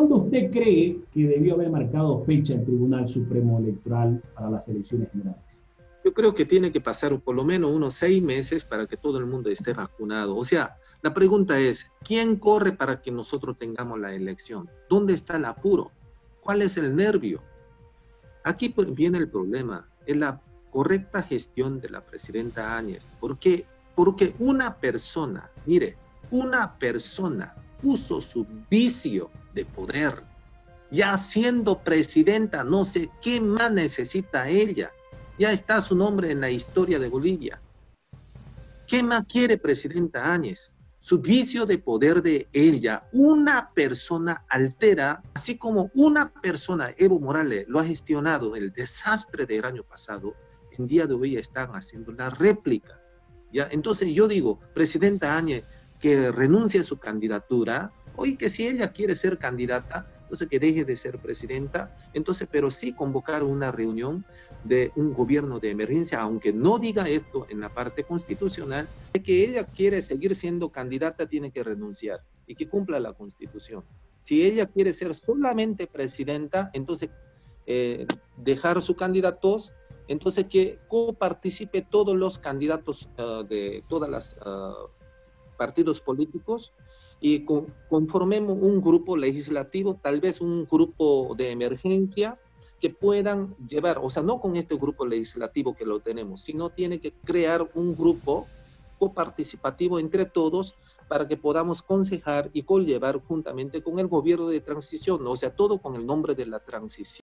¿Cuándo usted cree que debió haber marcado fecha el Tribunal Supremo Electoral para las elecciones generales? Yo creo que tiene que pasar por lo menos unos 6 meses para que todo el mundo esté vacunado. O sea, la pregunta es, ¿quién corre para que nosotros tengamos la elección? ¿Dónde está el apuro? ¿Cuál es el nervio? Aquí viene el problema, es la correcta gestión de la presidenta Áñez. ¿Por qué? Porque una persona, mire, una persona puso su vicio de poder. Ya siendo presidenta, no sé qué más necesita ella. Ya está su nombre en la historia de Bolivia. ¿Qué más quiere presidenta Áñez? Su vicio de poder de ella, una persona altera, así como una persona, Evo Morales, lo ha gestionado el desastre del año pasado, en día de hoy están haciendo la réplica. ¿Ya? Entonces yo digo, presidenta Áñez, que renuncie a su candidatura, oye, que si ella quiere ser candidata, entonces que deje de ser presidenta, entonces, pero sí convocar una reunión de un gobierno de emergencia, aunque no diga esto en la parte constitucional, de que ella quiere seguir siendo candidata, tiene que renunciar y que cumpla la Constitución. Si ella quiere ser solamente presidenta, entonces dejar sus candidatos, entonces que coparticipe todos los candidatos de todas las partidos políticos y conformemos un grupo legislativo, tal vez un grupo de emergencia que puedan llevar, o sea, no con este grupo legislativo que lo tenemos, sino tiene que crear un grupo coparticipativo entre todos para que podamos concejar y conllevar juntamente con el gobierno de transición, o sea, todo con el nombre de la transición.